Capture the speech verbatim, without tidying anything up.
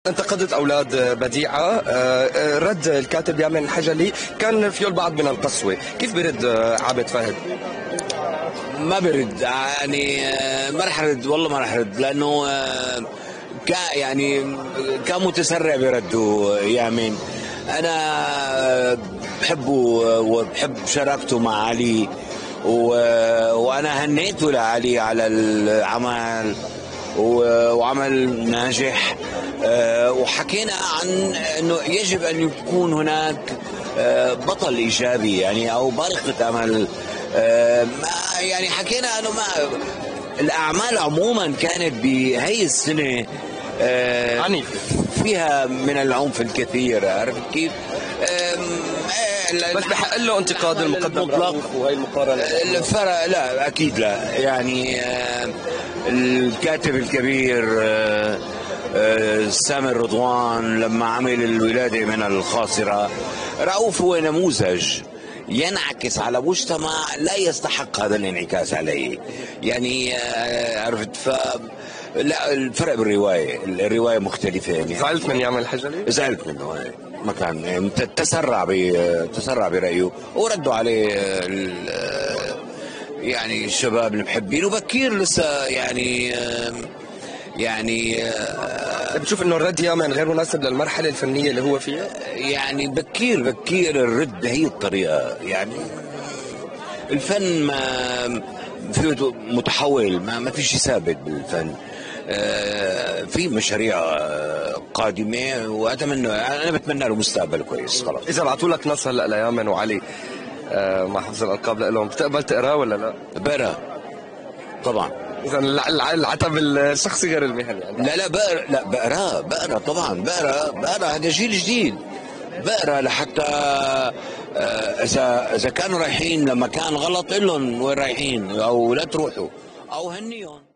انتقدت أولاد بديعة. آه، رد الكاتب يامن الحجلي كان فيه البعض من القسوة، كيف برد آه، عابد فهد؟ ما برد يعني، آه، ما رح رد، والله ما رح رد، لانه آه، كا يعني كان متسرع برده يامن. انا بحبه وبحب شراكته مع علي، وانا هنيته لعلي على العمل وعمل ناجح. وحكينا عن انه يجب ان يكون هناك بطل ايجابي يعني، او بارقة امل. ما يعني حكينا انه ما الاعمال عموما كانت بهي السنه عنيفة، فيها من العنف الكثير، عرفت كيف؟ بس بحق له انتقاد المقدم رؤوف وهي المقارنة. الفرق لا اكيد لا يعني. الكاتب الكبير سامر رضوان لما عمل الولادة من الخاصرة، رؤوف هو نموذج ينعكس على مجتمع لا يستحق هذا الانعكاس عليه يعني، عرفت؟ ف لا الفرق بالرواية، الرواية مختلفة يعني. زعلت من يامن الحجلي؟ زعلت منه، ما كان يعني تسرع ب تسرع برأيه، وردوا عليه يعني الشباب المحبين، وبكير لسه يعني يعني بتشوف انه الرد يامن غير مناسب للمرحلة الفنية اللي هو فيها؟ يعني بكير بكير الرد هي الطريقة يعني. الفن ما فيه متحول، ما ما في شيء ثابت بالفن. آه في مشاريع قادمة، واتمنى انا بتمنى له مستقبل كويس. خلاص، اذا بعثوا لك نص هلا ليامن وعلي آه مع حفظ الالقاب لهم، بتقبل تقراه ولا لا؟ بقرا طبعا. اذا العتب الشخصي غير المهني يعني. لا لا بقرا، لا بقرا بقرا طبعا، بقرا بقرا هذا جيل جديد. بقرا لحتى اذا اذا كانوا رايحين لمكان غلط، قل لهم وين رايحين، او لا تروحوا، او هنيهم.